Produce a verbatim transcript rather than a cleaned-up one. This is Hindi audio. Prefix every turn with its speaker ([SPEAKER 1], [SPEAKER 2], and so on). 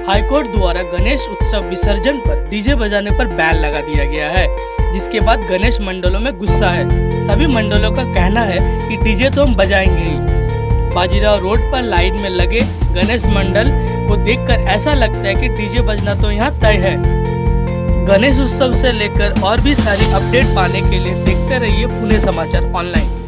[SPEAKER 1] हाईकोर्ट द्वारा गणेश उत्सव विसर्जन पर डीजे बजाने पर बैन लगा दिया गया है, जिसके बाद गणेश मंडलों में गुस्सा है। सभी मंडलों का कहना है कि डीजे तो हम बजाएंगे ही। बाजीराव रोड पर लाइन में लगे गणेश मंडल को देखकर ऐसा लगता है कि डीजे बजना तो यहाँ तय है। गणेश उत्सव से लेकर और भी सारी अपडेट पाने के लिए देखते रहिए पुणे समाचार ऑनलाइन।